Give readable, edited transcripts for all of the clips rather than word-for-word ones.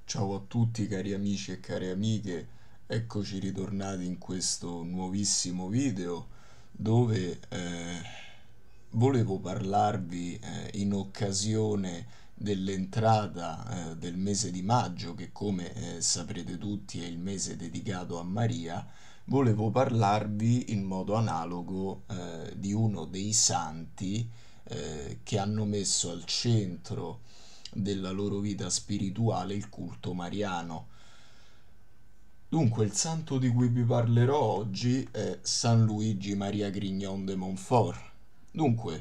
Ciao a tutti cari amici e care amiche, eccoci ritornati in questo nuovissimo video dove volevo parlarvi in occasione dell'entrata del mese di maggio, che come saprete tutti è il mese dedicato a Maria. Volevo parlarvi in modo analogo di uno dei santi che hanno messo al centro della loro vita spirituale il culto mariano. Dunque, il santo di cui vi parlerò oggi è San Luigi Maria Grignon de Montfort. Dunque,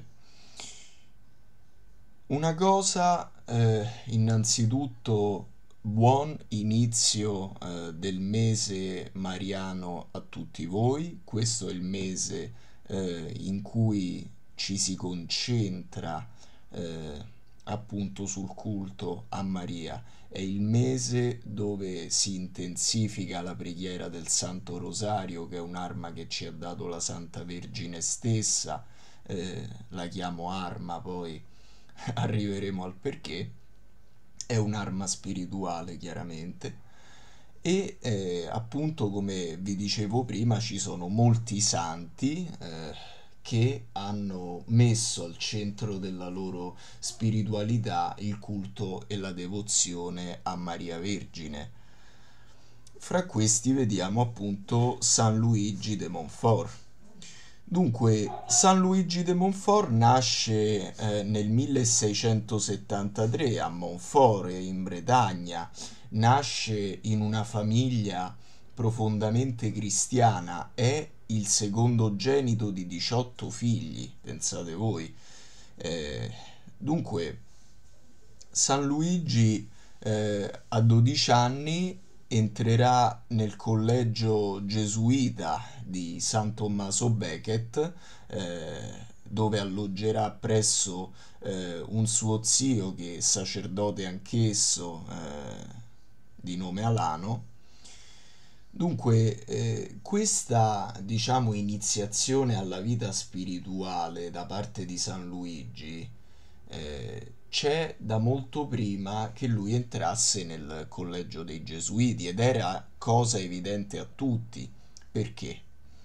una cosa, innanzitutto, buon inizio del mese mariano a tutti voi. Questo è il mese in cui ci si concentra eh, appunto sul culto a Maria. È il mese dove si intensifica la preghiera del Santo Rosario, che è un'arma che ci ha dato la Santa Vergine stessa. La chiamo arma, poi arriveremo al perché. È un'arma spirituale, chiaramente. E appunto, come vi dicevo prima, ci sono molti santi che hanno messo al centro della loro spiritualità il culto e la devozione a Maria Vergine. Fra questi vediamo appunto San Luigi de Montfort. Dunque, San Luigi de Montfort nasce nel 1673 a Montfort, in Bretagna. Nasce in una famiglia profondamente cristiana, è il secondogenito di 18 figli, pensate voi. Eh, dunque, San Luigi a 12 anni entrerà nel collegio gesuita di San Tommaso Becket, dove alloggerà presso un suo zio che è sacerdote anch'esso, di nome Alano. Dunque, questa, diciamo, iniziazione alla vita spirituale da parte di San Luigi c'è da molto prima che lui entrasse nel collegio dei Gesuiti ed era cosa evidente a tutti. Perché?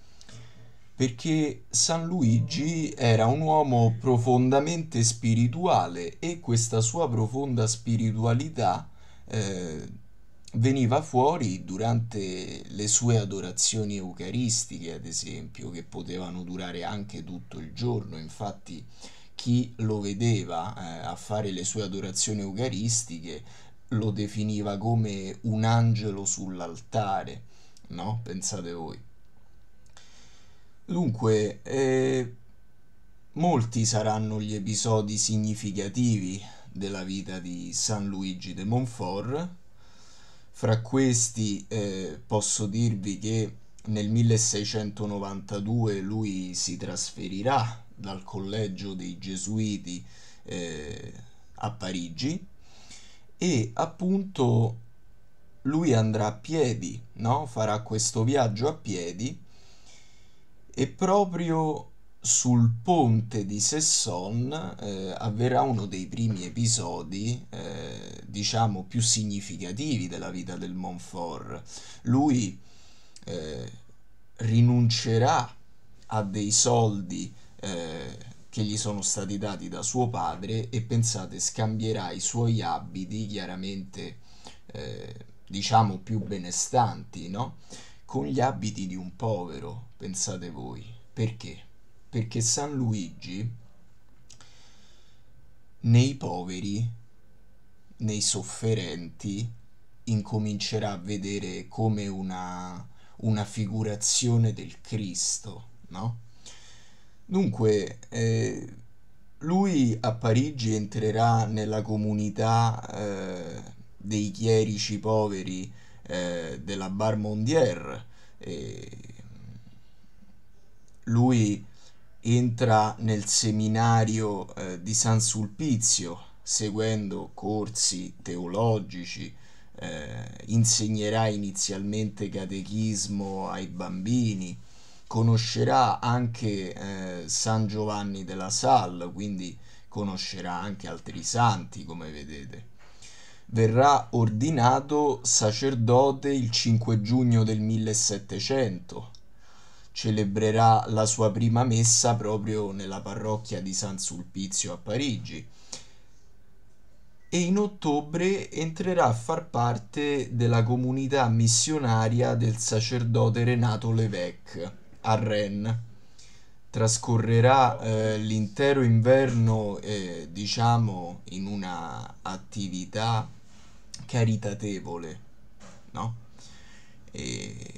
Perché San Luigi era un uomo profondamente spirituale e questa sua profonda spiritualità eh, veniva fuori durante le sue adorazioni eucaristiche, ad esempio, che potevano durare anche tutto il giorno. Infatti, chi lo vedeva a fare le sue adorazioni eucaristiche lo definiva come un angelo sull'altare, no? Pensate voi. Dunque, molti saranno gli episodi significativi della vita di San Luigi de Montfort. Fra questi posso dirvi che nel 1692 lui si trasferirà dal collegio dei Gesuiti eh, a Parigi e appunto lui andrà a piedi, no? Farà questo viaggio a piedi e proprio sul ponte di Sesson avverrà uno dei primi episodi, diciamo, più significativi della vita del Montfort. Lui eh, rinuncerà a dei soldi che gli sono stati dati da suo padre e pensate, scambierà i suoi abiti, chiaramente diciamo più benestanti, no? Con gli abiti di un povero, pensate voi. Perché? Perché San Luigi nei poveri, nei sofferenti, incomincerà a vedere come una figurazione del Cristo, no? Dunque, lui a Parigi entrerà nella comunità dei chierici poveri della Bar Mondière. Lui entra nel seminario di San Sulpizio, seguendo corsi teologici, insegnerà inizialmente catechismo ai bambini, conoscerà anche San Giovanni della Salle, quindi conoscerà anche altri santi, come vedete. verrà ordinato sacerdote il 5 giugno del 1700. Celebrerà la sua prima messa proprio nella parrocchia di San Sulpizio a Parigi e in ottobre entrerà a far parte della comunità missionaria del sacerdote Renato Lévesque a Rennes. Trascorrerà l'intero inverno, diciamo, in una attività caritatevole, no? E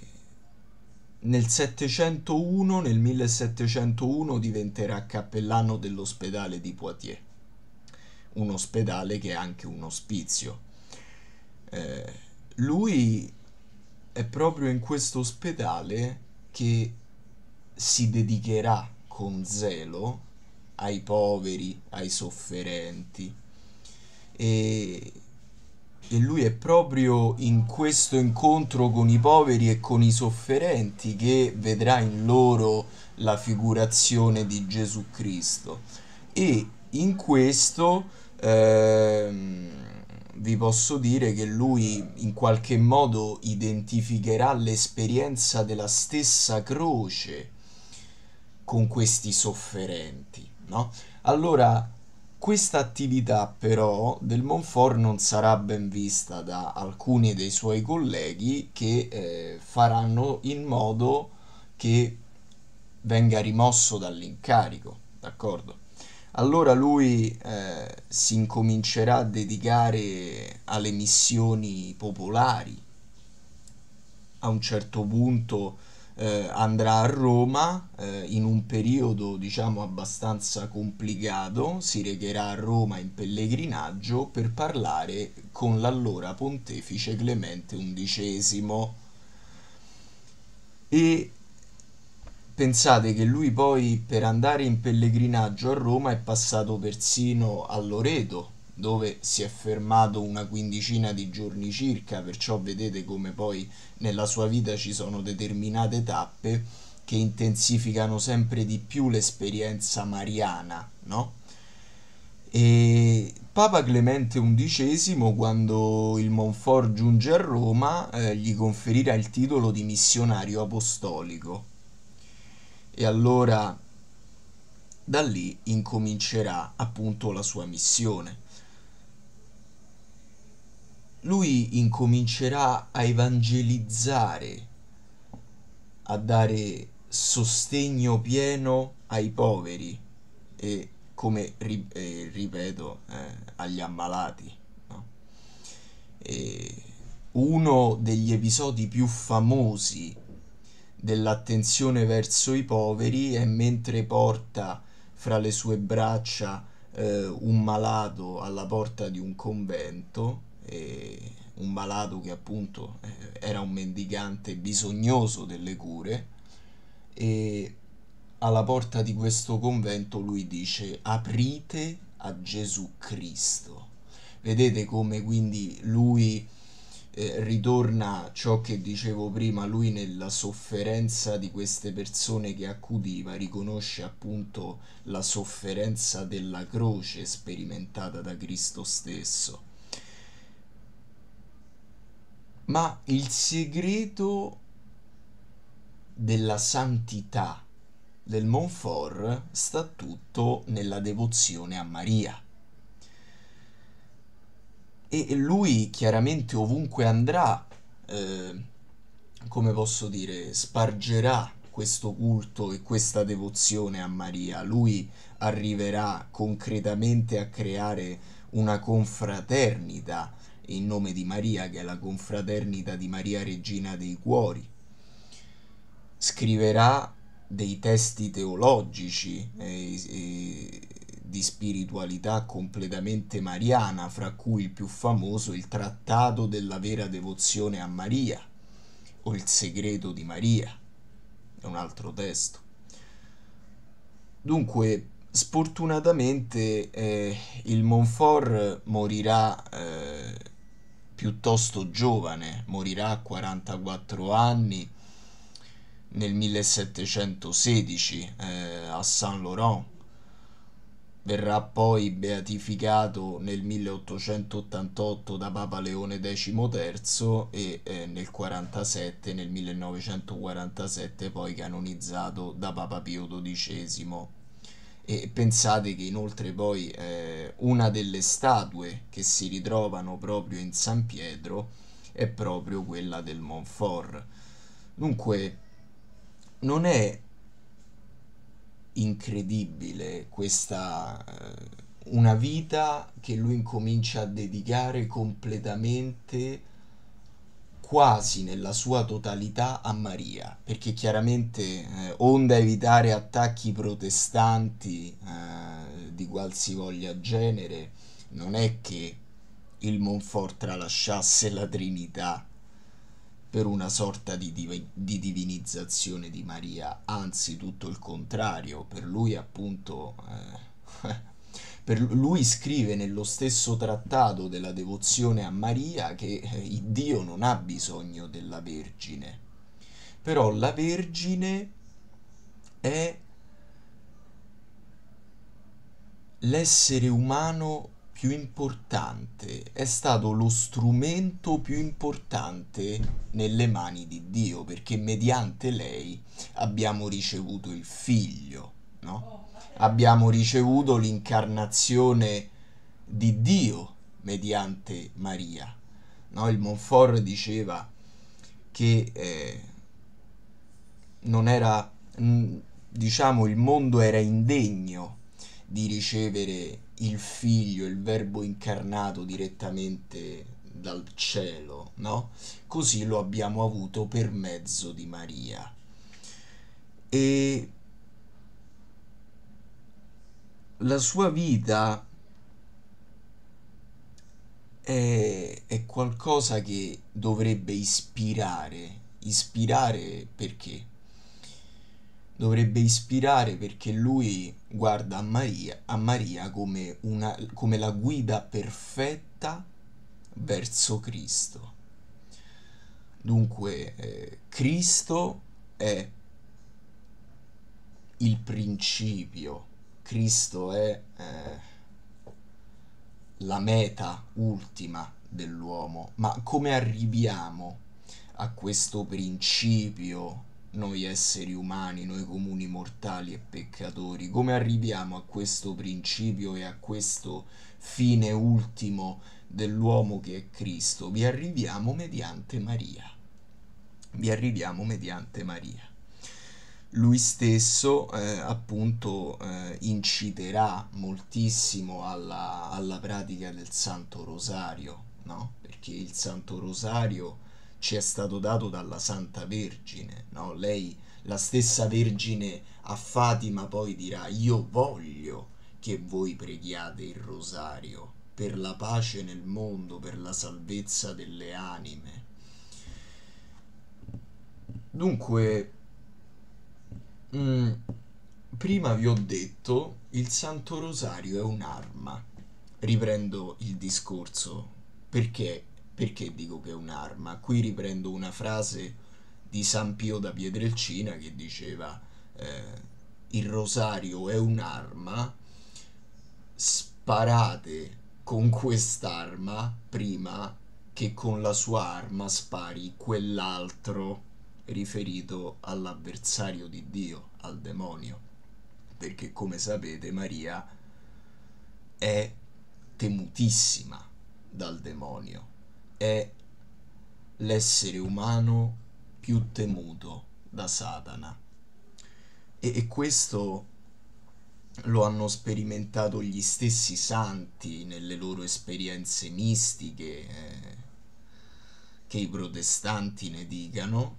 nel 1701 diventerà cappellano dell'ospedale di Poitiers, un ospedale che è anche un ospizio. Eh, Lui è proprio in questo ospedale che si dedicherà con zelo ai poveri, ai sofferenti e, e lui è proprio in questo incontro con i poveri e con i sofferenti che vedrà in loro la figurazione di Gesù Cristo e in questo vi posso dire che lui in qualche modo identificherà l'esperienza della stessa croce con questi sofferenti, no? Allora, questa attività però del Montfort non sarà ben vista da alcuni dei suoi colleghi che faranno in modo che venga rimosso dall'incarico, d'accordo? Allora lui si incomincerà a dedicare alle missioni popolari. A un certo punto andrà a Roma in un periodo diciamo abbastanza complicato, si recherà a Roma in pellegrinaggio per parlare con l'allora pontefice Clemente XI e pensate che lui poi per andare in pellegrinaggio a Roma è passato persino a Loreto, dove si è fermato una quindicina di giorni circa, perciò vedete come poi nella sua vita ci sono determinate tappe che intensificano sempre di più l'esperienza mariana, no? E Papa Clemente XI, quando il Montfort giunge a Roma, gli conferirà il titolo di missionario apostolico. E allora da lì incomincerà appunto la sua missione. Lui incomincerà a evangelizzare, a dare sostegno pieno ai poveri e, come ripeto, agli ammalati, no? E uno degli episodi più famosi dell'attenzione verso i poveri è mentre porta fra le sue braccia un malato alla porta di un convento, un malato che appunto era un mendicante bisognoso delle cure e alla porta di questo convento lui dice aprite a Gesù Cristo. Vedete come quindi lui ritorna a ciò che dicevo prima, lui nella sofferenza di queste persone che accudiva riconosce appunto la sofferenza della croce sperimentata da Cristo stesso. Ma il segreto della santità del Montfort sta tutto nella devozione a Maria. E lui chiaramente ovunque andrà, come posso dire, spargerà questo culto e questa devozione a Maria. Lui arriverà concretamente a creare una confraternita in nome di Maria, che è la confraternita di Maria Regina dei Cuori. Scriverà dei testi teologici di spiritualità completamente mariana, fra cui il più famoso il Trattato della vera devozione a Maria o il Segreto di Maria, è un altro testo. Dunque, sfortunatamente il Montfort morirà piuttosto giovane, morirà a 44 anni nel 1716 a Saint-Laurent verrà poi beatificato nel 1888 da Papa Leone XIII e nel 47, nel 1947 poi canonizzato da Papa Pio XII. E pensate che inoltre poi una delle statue che si ritrovano proprio in San Pietro è proprio quella del Montfort. Dunque, non è incredibile questa una vita che lui incomincia a dedicare completamente, quasi nella sua totalità, a Maria, perché chiaramente onde evitare attacchi protestanti di qualsivoglia genere, non è che il Monfort tralasciasse la Trinità per una sorta di divinizzazione di Maria, anzi tutto il contrario, per lui appunto per lui scrive nello stesso trattato della devozione a Maria che Dio non ha bisogno della Vergine, però la Vergine è l'essere umano più importante, è stato lo strumento più importante nelle mani di Dio, perché mediante lei abbiamo ricevuto il figlio, no? Abbiamo ricevuto l'incarnazione di Dio mediante Maria, no? Il Montfort diceva che non era, diciamo, il mondo era indegno di ricevere il figlio, il verbo incarnato direttamente dal cielo, no? Così lo abbiamo avuto per mezzo di Maria. E la sua vita è qualcosa che dovrebbe ispirare. Ispirare perché? Dovrebbe ispirare perché lui guarda a Maria come, come la guida perfetta verso Cristo. Dunque, Cristo è il principio, Cristo è la meta ultima dell'uomo, ma come arriviamo a questo principio noi esseri umani, noi comuni mortali e peccatori? Come arriviamo a questo principio e a questo fine ultimo dell'uomo che è Cristo? Vi arriviamo mediante Maria. Vi arriviamo mediante Maria. Lui stesso appunto inciterà moltissimo alla pratica del Santo Rosario, no? Perché il Santo Rosario ci è stato dato dalla Santa Vergine, no? Lei, la stessa Vergine a Fatima, poi dirà: io voglio che voi preghiate il Rosario per la pace nel mondo, per la salvezza delle anime. Dunque, Mm, prima vi ho detto, il Santo Rosario è un'arma. Riprendo il discorso. Perché? Perché dico che è un'arma? Qui riprendo una frase di San Pio da Pietrelcina che diceva il rosario è un'arma, sparate con quest'arma prima che con la sua arma spari quell'altro riferito all'avversario di Dio, al demonio, perché come sapete Maria è temutissima dal demonio, è l'essere umano più temuto da Satana e questo lo hanno sperimentato gli stessi santi nelle loro esperienze mistiche, che i protestanti ne dicano,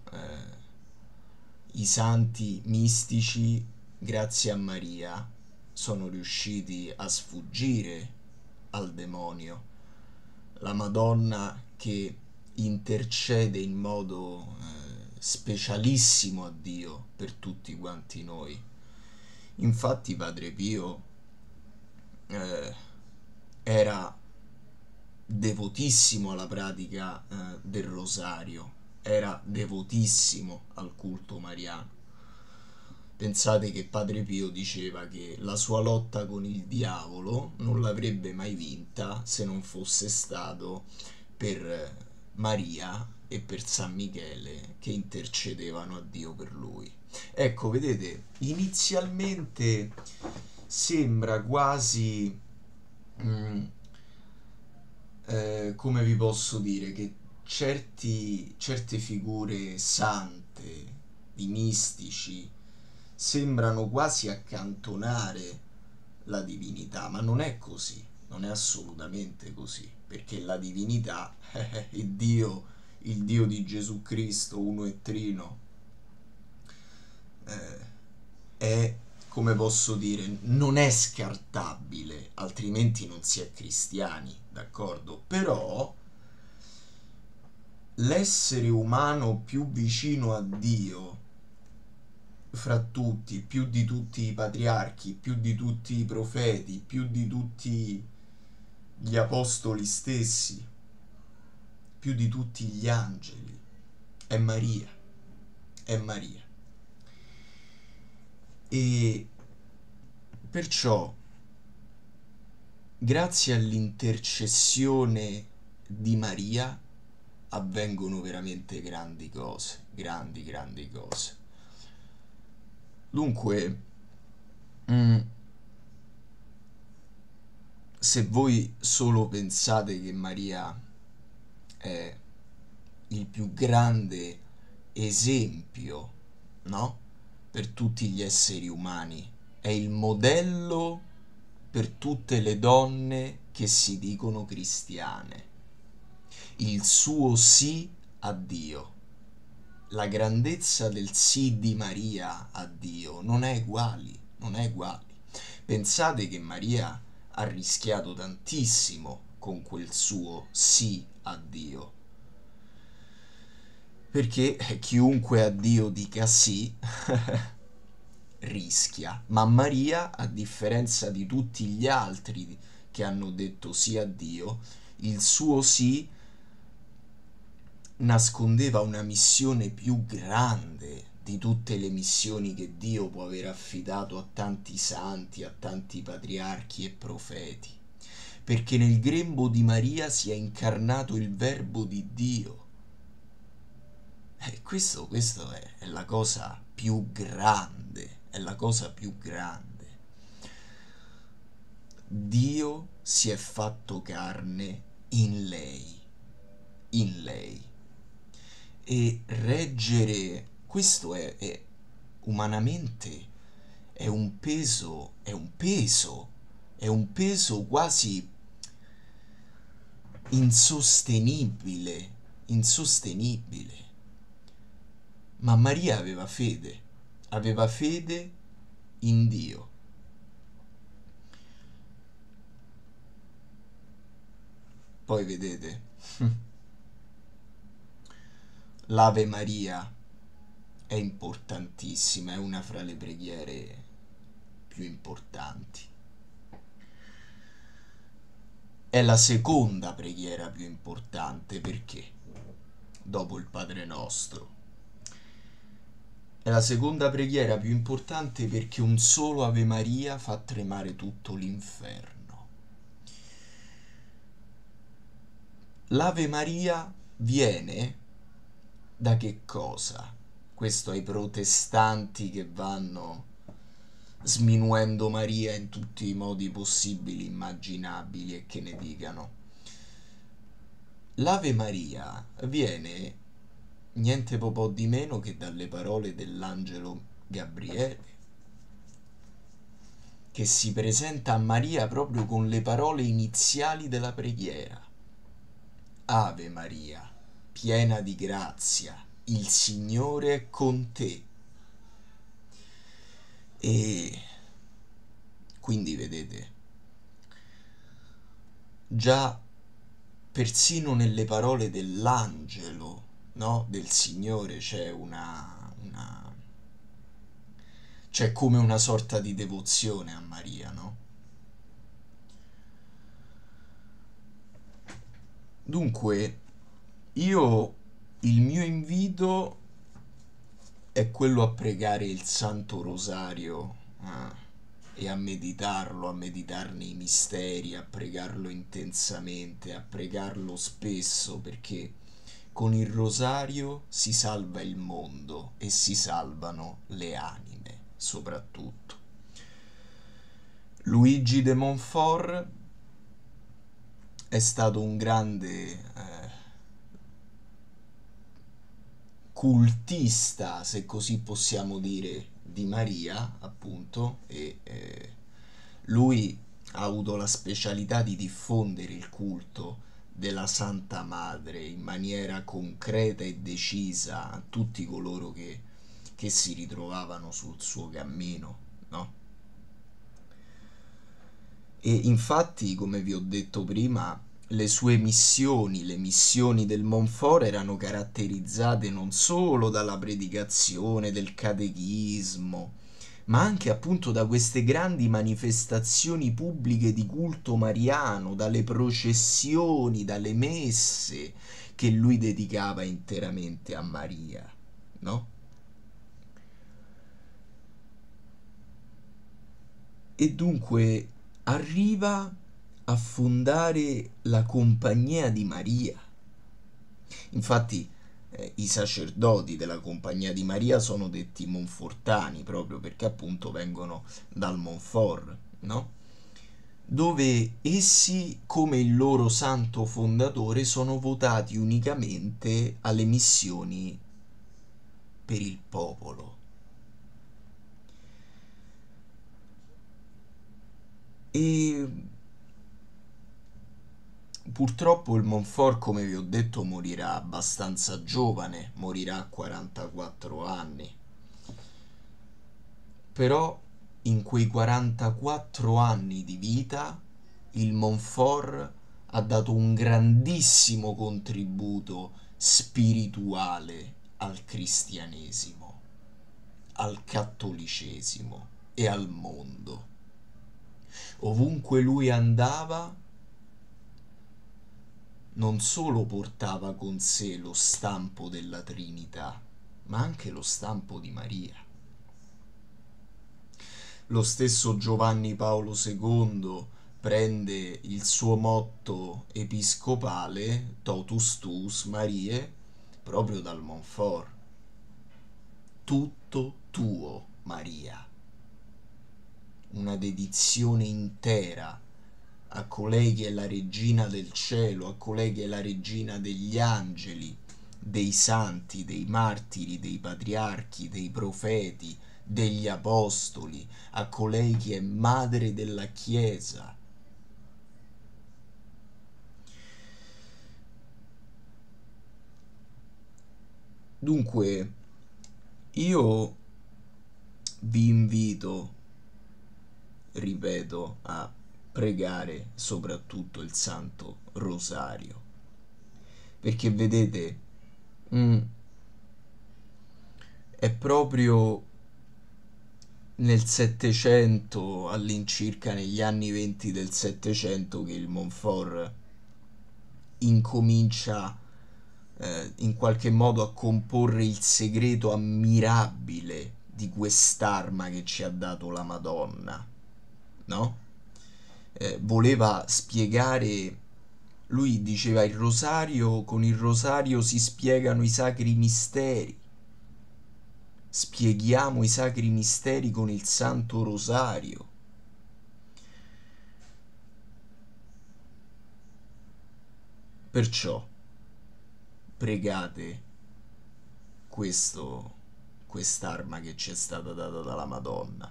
i santi mistici, grazie a Maria, sono riusciti a sfuggire al demonio. La Madonna che intercede in modo specialissimo a Dio per tutti quanti noi. Infatti Padre Pio eh, era devotissimo alla pratica del rosario, era devotissimo al culto mariano. Pensate che Padre Pio diceva che la sua lotta con il diavolo non l'avrebbe mai vinta se non fosse stato per Maria e per San Michele che intercedevano a Dio per lui. Ecco, vedete, inizialmente sembra quasi, mm, come vi posso dire, che certe figure sante, di mistici, sembrano quasi accantonare la divinità, ma non è così, non è assolutamente così, perché la divinità, il Dio di Gesù Cristo, uno e trino, eh, è, come posso dire, non è scartabile, altrimenti non si è cristiani, d'accordo? Però l'essere umano più vicino a Dio fra tutti, più di tutti i patriarchi, più di tutti i profeti, più di tutti gli apostoli stessi, più di tutti gli angeli, è Maria, è Maria. E perciò, grazie all'intercessione di Maria, avvengono veramente grandi cose, grandi, grandi cose. Dunque, mm, se voi solo pensate che Maria è il più grande esempio, no? Per tutti gli esseri umani, è il modello per tutte le donne che si dicono cristiane. Il suo sì a Dio, la grandezza del sì di Maria a Dio non è uguali, non è uguali. Pensate che Maria ha rischiato tantissimo con quel suo sì a Dio, perché chiunque a Dio dica sì rischia, ma Maria, a differenza di tutti gli altri che hanno detto sì a Dio, il suo sì nascondeva una missione più grande di tutte le missioni che Dio può aver affidato a tanti santi, a tanti patriarchi e profeti, perché nel grembo di Maria si è incarnato il Verbo di Dio. E questo è la cosa più grande, è la cosa più grande. Dio si è fatto carne in lei, in lei. E reggere questo è umanamente è un peso, è un peso, è un peso quasi insostenibile, insostenibile. Ma Maria aveva fede in Dio. Poi vedete, l'Ave Maria è importantissima, è una fra le preghiere più importanti. È la seconda preghiera più importante perché, dopo il Padre Nostro, è la seconda preghiera più importante perché un solo Ave Maria fa tremare tutto l'inferno. L'Ave Maria viene da che cosa? Questo ai protestanti che vanno sminuendo Maria in tutti i modi possibili, immaginabili e che ne dicano. L'Ave Maria viene niente po' di meno che dalle parole dell'angelo Gabriele, che si presenta a Maria proprio con le parole iniziali della preghiera. Ave Maria, piena di grazia, il Signore è con te. E quindi vedete, già persino nelle parole dell'angelo, no? Del Signore c'è c'è come una sorta di devozione a Maria, no? Dunque, io il mio invito è quello a pregare il Santo Rosario, e a meditarlo, a meditarne i misteri, a pregarlo intensamente, a pregarlo spesso, perché con il rosario si salva il mondo e si salvano le anime, soprattutto. Luigi de Montfort è stato un grande cultista, se così possiamo dire, di Maria, appunto, e lui ha avuto la specialità di diffondere il culto della Santa Madre in maniera concreta e decisa a tutti coloro che si ritrovavano sul suo cammino, no? E infatti, come vi ho detto prima, le sue missioni, le missioni del Montfort erano caratterizzate non solo dalla predicazione del catechismo, ma anche appunto da queste grandi manifestazioni pubbliche di culto mariano, dalle processioni, dalle messe che lui dedicava interamente a Maria, no? E dunque arriva a fondare la Compagnia di Maria. Infatti i sacerdoti della Compagnia di Maria sono detti monfortani proprio perché appunto vengono dal Montfort, no? Dove essi, come il loro santo fondatore, sono votati unicamente alle missioni per il popolo. E purtroppo il Montfort, come vi ho detto, morirà abbastanza giovane, morirà a 44 anni. Però in quei 44 anni di vita il Montfort ha dato un grandissimo contributo spirituale al cristianesimo, al cattolicesimo e al mondo. Ovunque lui andava, non solo portava con sé lo stampo della Trinità, ma anche lo stampo di Maria. Lo stesso Giovanni Paolo II prende il suo motto episcopale, Totus tuus Mariae, proprio dal Montfort. Tutto tuo, Maria. Una dedizione intera a colei che è la regina del cielo, a colei che è la regina degli angeli, dei santi, dei martiri, dei patriarchi, dei profeti, degli apostoli, a colei che è madre della Chiesa. Dunque, io vi invito, ripeto, a pregare soprattutto il Santo Rosario, perché vedete, è proprio nel Settecento, all'incirca negli anni 20 del Settecento, che il Montfort incomincia in qualche modo a comporre il segreto ammirabile di quest'arma che ci ha dato la Madonna, no? Voleva spiegare, lui diceva il rosario, con il rosario si spiegano i sacri misteri, spieghiamo i sacri misteri con il Santo Rosario. Perciò pregate quest'arma che ci è stata data dalla Madonna.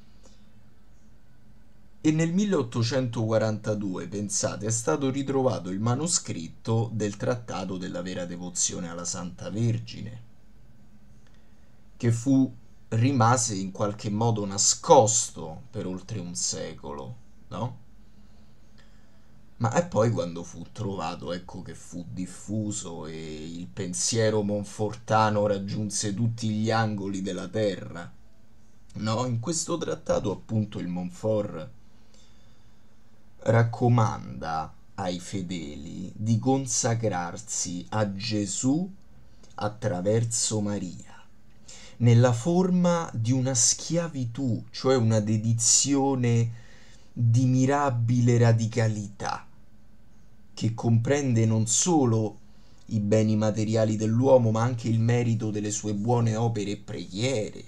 E nel 1842, pensate, è stato ritrovato il manoscritto del Trattato della vera devozione alla Santa Vergine, che rimase in qualche modo nascosto per oltre un secolo, no? Ma è poi quando fu trovato, ecco che fu diffuso e il pensiero monfortano raggiunse tutti gli angoli della terra. No, in questo trattato appunto il Montfort raccomanda ai fedeli di consacrarsi a Gesù attraverso Maria, nella forma di una schiavitù, cioè una dedizione di mirabile radicalità, che comprende non solo i beni materiali dell'uomo, ma anche il merito delle sue buone opere e preghiere.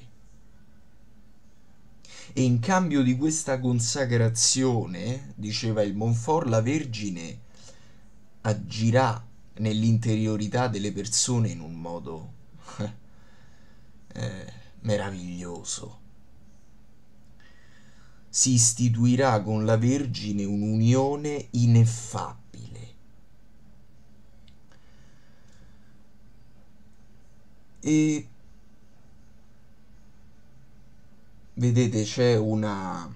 E in cambio di questa consacrazione, diceva il Montfort, la Vergine agirà nell'interiorità delle persone in un modo meraviglioso. Si istituirà con la Vergine un'unione ineffabile. E vedete, c'è una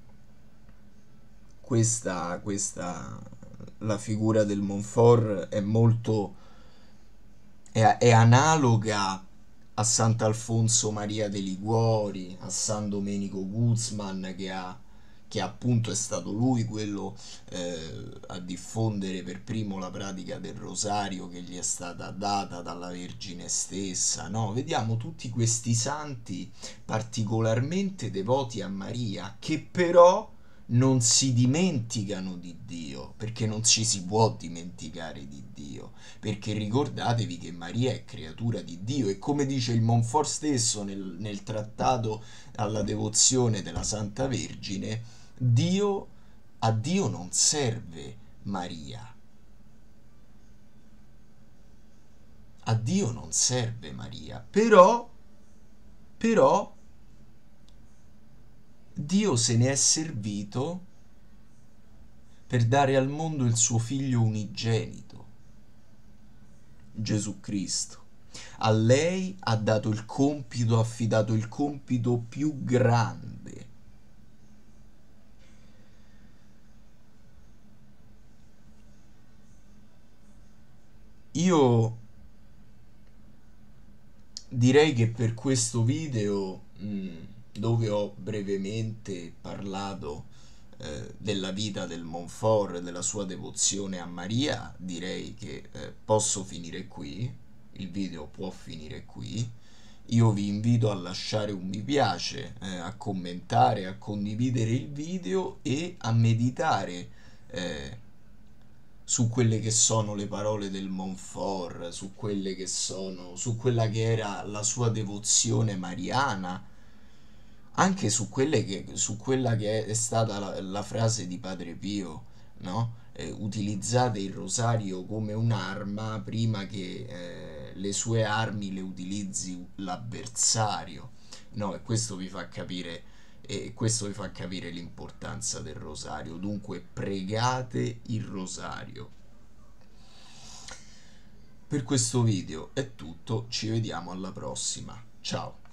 questa la figura del Montfort è molto è analoga a Sant'Alfonso Maria de' Liguori, a San Domenico Guzman, che appunto è stato lui quello a diffondere per primo la pratica del rosario che gli è stata data dalla Vergine stessa, no? Vediamo tutti questi santi particolarmente devoti a Maria, che però non si dimenticano di Dio, perché non ci si può dimenticare di Dio, perché ricordatevi che Maria è creatura di Dio e come dice il Montfort stesso nel trattato alla devozione della Santa Vergine, Dio, a Dio non serve Maria, a Dio non serve Maria, però Dio se ne è servito per dare al mondo il suo figlio unigenito, Gesù Cristo. A lei ha dato il compito, ha affidato il compito più grande. Io direi che per questo video, dove ho brevemente parlato della vita del Montfort, della sua devozione a Maria, direi che posso finire qui, il video può finire qui. Io vi invito a lasciare un mi piace, a commentare, a condividere il video e a meditare eh, su quelle che sono le parole del Montfort, su quelle che sono, su quella che era la sua devozione mariana, anche su quella che è stata la frase di Padre Pio, no? Utilizzate il rosario come un'arma prima che le sue armi le utilizzi l'avversario, no? E questo vi fa capire l'importanza del rosario. Dunque, pregate il rosario. Per questo video è tutto, ci vediamo alla prossima. Ciao!